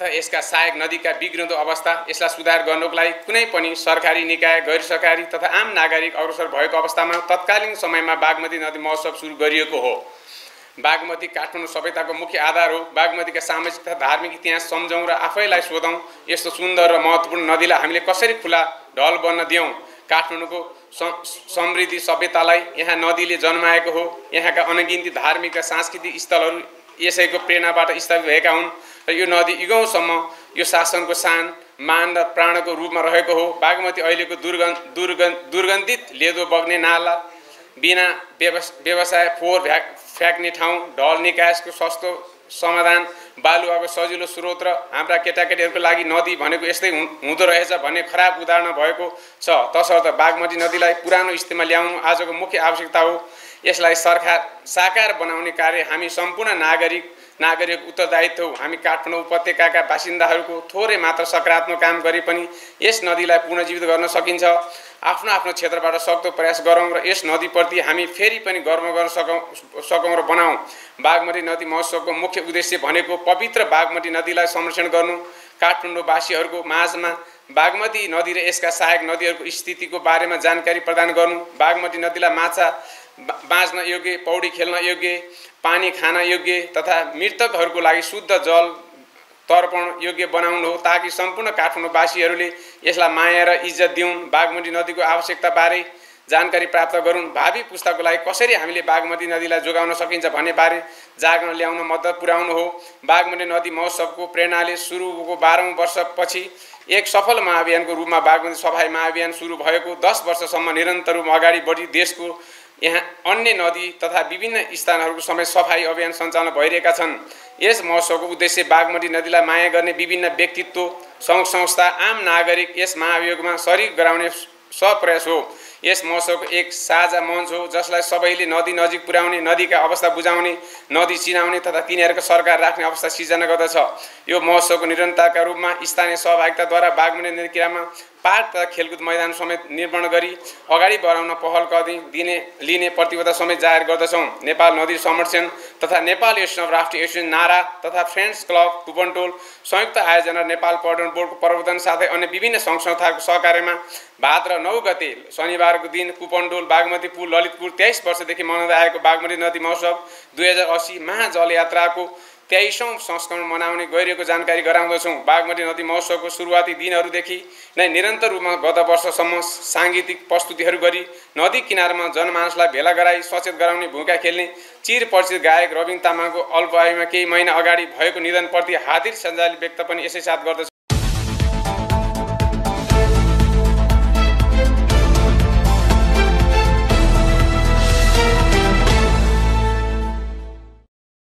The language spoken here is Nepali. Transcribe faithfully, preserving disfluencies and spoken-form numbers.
तथा यसका सहायक नदीका बिग्रँदो अवस्था, यसलाई सुधार गर्नको लागि कुनै पनि सरकारी निकाय, गैर सरकारी तथा आम नागरिक अग्रसर भएको अवस्थामा तत्कालीन समयमा बागमती नदी महोत्सव सुरु गरिएको हो। बागमती काठमाडौँ सभ्यताको मुख्य आधार हो। बागमतीका सामाजिक तथा धार्मिक इतिहास सम्झौँ र आफैलाई सोधौँ, यस्तो सुन्दर र महत्त्वपूर्ण नदीलाई हामीले कसरी खुला ढल बन्न दियौँ। काठमाडौँको समृद्धि सभ्यतालाई यहाँ नदीले जन्माएको हो। यहाँका अनगिन्ती धार्मिक र सांस्कृतिक स्थलहरू यसैको प्रेरणाबाट स्थापित भएका हुन् र यो नदी युगौँसम्म यो शासनको शान, मान र प्राणको रूपमा रहेको हो। बागमती अहिलेको दुर्गन्ध दुर्गन्ध दुर्गन्धित लेदो बग्ने नाला, बिना व्यवसाय फोहोर फ्याक फ्याँक्ने ठाउँ, ढल निकासको सस्तो समाधान, बालुवाको सजिलो स्रोत र हाम्रा केटाकेटीहरूको लागि नदी भनेको यस्तै हुँदो रहेछ भन्ने खराब उदाहरण भएको छ। तसर्थ बागमती नदीलाई पुरानो स्थितिमा ल्याउनु आजको मुख्य आवश्यकता हो। यसलाई सरकार साकार बनाउने कार्य हामी सम्पूर्ण नागरिक नागरिक उत्तरदायित्व हो। हामी काठमाडौँ उपत्यकाका बासिन्दाहरूको थोरै मात्र सकारात्मक काम गरे पनि यस नदीलाई पुनर्जीवित गर्न सकिन्छ। आफ्नो आफ्नो क्षेत्रबाट सक्दो प्रयास गरौँ र यस नदीप्रति हामी फेरि पनि गर्व गर्न सकौँ सकौँ र बनाऊँ। बागमती नदी महोत्सवको मुख्य उद्देश्य भनेको पवित्र बागमती नदीलाई संरक्षण गर्नु, काठमाडौँवासीहरूको माझमा बागमती नदी र यसका सहायक नदीहरूको स्थितिको बारेमा जानकारी प्रदान गर्नु, बागमती नदीलाई माछा बाँच्न योग्य, पौडी खेल्न योग्य, पानी खान योग्य तथा मृतकहरूको लागि शुद्ध जल तर्पण योग्य बनाउनु हो, ताकि सम्पूर्ण काठमाडौँवासीहरूले यसलाई माया र इज्जत दिउन्। बागमती नदीको आवश्यकताबारे जानकारी प्राप्त गरून्। भावी पुस्ताको लागि कसरी हामीले बागमती नदीलाई जोगाउन सकिन्छ भन्ने बारे जागरण ल्याउन मद्दत पुर्याउनु हो। बागमती नदी महोत्सवको प्रेरणाले सुरुको बाह्रौँ वर्षपछि एक सफल महाअभियानको रूपमा बागमती सफाई महाअभियान सुरु भएको दस वर्षसम्म निरन्तर रूपमा अगाडि बढी देशको यहाँ अन्य नदी तथा विभिन्न स्थानहरूको समेत सफाई अभियान सञ्चालन भइरहेका छन्। यस महोत्सवको उद्देश्य बागमती नदीलाई माया गर्ने विभिन्न व्यक्तित्व, सङ्घ संस्था, आम नागरिक यस महाभियोगमा सरिक गराउने सप्रयास हो। यस महोत्सवको एक साझा मञ्च हो जसलाई सबैले नदी नजिक पुर्याउने, नदीका अवस्था बुझाउने, नदी चिनाउने तथा तिनीहरूको सरकार राख्ने अवस्था सिर्जना गर्दछ। यो महोत्सवको निरन्तरताका रूपमा स्थानीय सहभागिताद्वारा बागमती नदी किनारमा पार्क तथा खेलकुद मैदान समेत निर्माण गरी अगाडि बढाउन पहल कदमी दिने लिने प्रतिबद्धता समेत जाहेर गर्दछौँ। नेपाल नदी संरक्षण तथा नेपाल एसोसिएसन राष्ट्रिय एसोसिएसन नारा तथा फ्रेन्ड्स क्लब कुपनटोल संयुक्त आयोजना नेपाल पर्यटन बोर्डको प्रवर्तन साथै अन्य विभिन्न सङ्घ संस्थाको सहकार्यमा भाद्र नौ गते शनिबारको दिन कुपनटोल बागमती पुल ललितपुर तेइस वर्षदेखि मनाउँदै आएको बागमती नदी महोत्सव दुई हजार अस्सी महाजलयात्राको तेइसौँ संस्करण मनाउने गइरहेको जानकारी गराउँदछौँ। बागमती नदी महोत्सवको सुरुवाती दिनहरूदेखि नै निरन्तर रूपमा गत वर्षसम्म साङ्गीतिक प्रस्तुतिहरू गरी नदी किनारमा जनमानसलाई भेला गराई सचेत गराउने भूमिका खेल्ने चिर परिचित गायक रविन तामाङको अल्प आयुमा केही महिना अगाडि भएको निधनप्रति हार्दिक श्रद्धाञ्जली व्यक्त पनि यसै साथ गर्दछौँ।